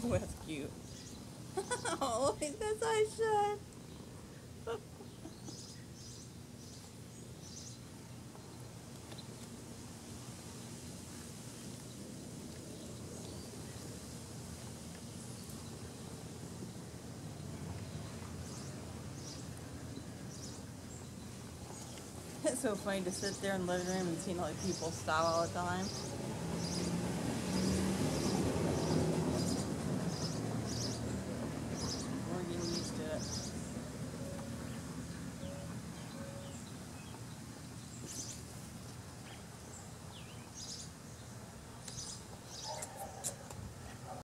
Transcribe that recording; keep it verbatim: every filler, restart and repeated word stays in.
Oh, that's cute. Oh, he's got his eyes shut. It's so funny to sit there in the living room and see like people stop all the time.